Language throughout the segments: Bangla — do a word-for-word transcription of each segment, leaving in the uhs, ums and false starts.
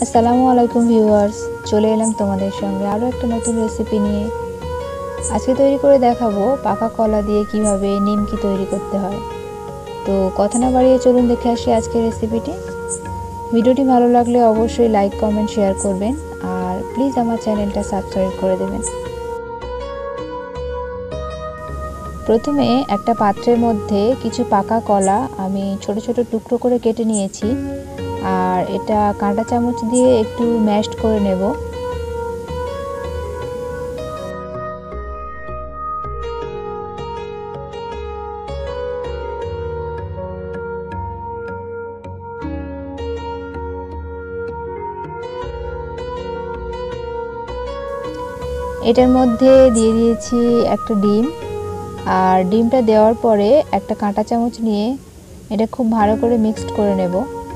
আসসালামু আলাইকুম ভিউয়ার্স, চলে এলাম তোমাদের সঙ্গে আরও একটা নতুন রেসিপি নিয়ে। আজকে তৈরি করে দেখাবো পাকা কলা দিয়ে কিভাবে নিমকি তৈরি করতে হয়। তো কথা না বাড়িয়ে চলুন দেখে আসি আজকের রেসিপিটি। ভিডিওটি ভালো লাগলে অবশ্যই লাইক কমেন্ট শেয়ার করবেন আর প্লিজ আমার চ্যানেলটা সাবস্ক্রাইব করে দেবেন। প্রথমে একটা পাত্রের মধ্যে কিছু পাকা কলা আমি ছোট ছোট টুকরো করে কেটে নিয়েছি, আর এটা কাঁটা চামচ দিয়ে একটু ম্যাশড করে নেব। এটার মধ্যে দিয়ে দিয়েছি একটা ডিম, আর ডিমটা দেওয়ার পরে একটা কাঁটা চামচ নিয়ে এটা খুব ভালো করে মিক্সড করে নেব।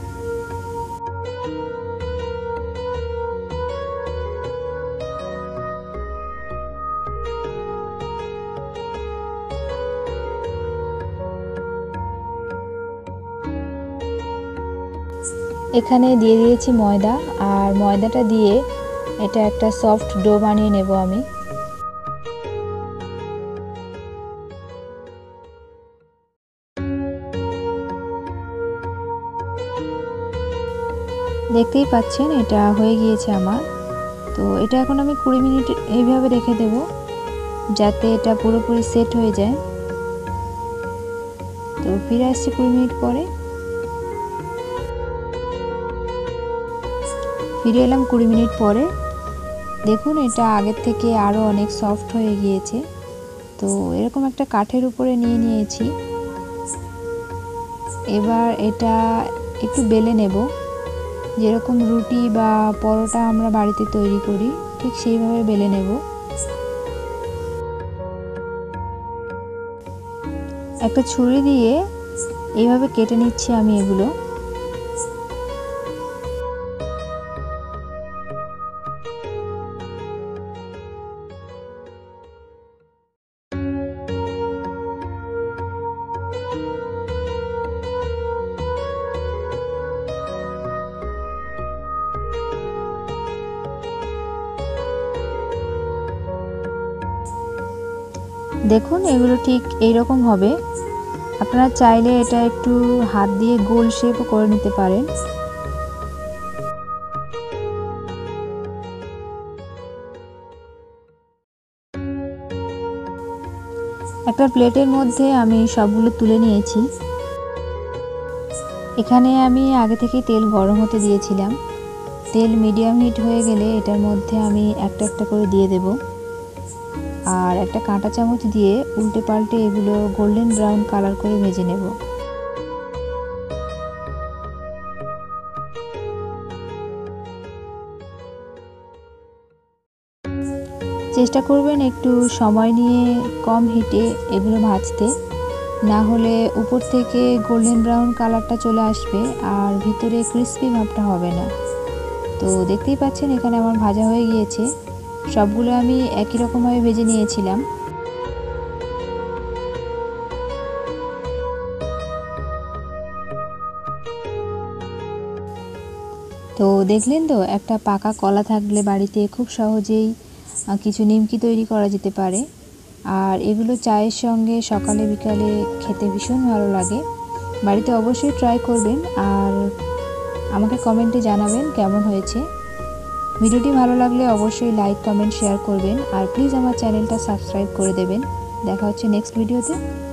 এখানে দিয়ে দিয়েছি ময়দা, আর ময়দাটা দিয়ে এটা একটা সফট ডো বানিয়ে নেব আমি। দেখতেই পাচ্ছেন এটা হয়ে গিয়েছে আমার। তো এটা এখন আমি কুড়ি মিনিট এইভাবে রেখে দেব যাতে এটা পুরোপুরি সেট হয়ে যায়। তো ফিরে আসছি কুড়ি মিনিট পরে। ফিরে এলাম কুড়ি মিনিট পরে। দেখুন এটা আগের থেকে আরও অনেক সফট হয়ে গিয়েছে। তো এরকম একটা কাঠের উপরে নিয়ে নিয়েছি। এবার এটা একটু বেলে নেব, যেরকম রুটি বা পরোটা আমরা বাড়িতে তৈরি করি ঠিক সেইভাবে বেলে নেব। একটা ছুরি দিয়ে এইভাবে কেটে নিচ্ছি আমি এগুলো। দেখুন এগুলো ঠিক এইরকম হবে। আপনারা চাইলে এটা একটু হাত দিয়ে গোল শেপও করে নিতে পারেন। একটা প্লেটের মধ্যে আমি সবগুলো তুলে নিয়েছি। এখানে আমি আগে থেকে তেল গরম হতে দিয়েছিলাম। তেল মিডিয়াম হিট হয়ে গেলে এটার মধ্যে আমি একটা একটা করে দিয়ে দেব, আর একটা কাঁটা চামচ দিয়ে উল্টে পাল্টে এগুলো গোল্ডেন ব্রাউন কালার করে ভেজে নেব। চেষ্টা করবেন একটু সময় নিয়ে কম হিটে এগুলো ভাজতে, না হলে উপর থেকে গোল্ডেন ব্রাউন কালারটা চলে আসবে আর ভিতরে ক্রিস্পি ভাবটা হবে না। তো দেখতেই পাচ্ছেন এখানে আমার ভাজা হয়ে গিয়েছে। সবগুলো আমি একই রকমভাবে ভেজে নিয়েছিলাম। তো দেখলেন তো, একটা পাকা কলা থাকলে বাড়িতে খুব সহজেই কিছু নিমকি তৈরি করা যেতে পারে। আর এগুলো চায়ের সঙ্গে সকালে বিকালে খেতে ভীষণ ভালো লাগে। বাড়িতে অবশ্যই ট্রাই করবেন আর আমাকে কমেন্টে জানাবেন কেমন হয়েছে। ভিডিওটি ভালো লাগলে অবশ্যই লাইক কমেন্ট শেয়ার করবেন আর প্লিজ আমার চ্যানেলটা সাবস্ক্রাইব করে দেবেন। দেখা হচ্ছে নেক্সট ভিডিওতে।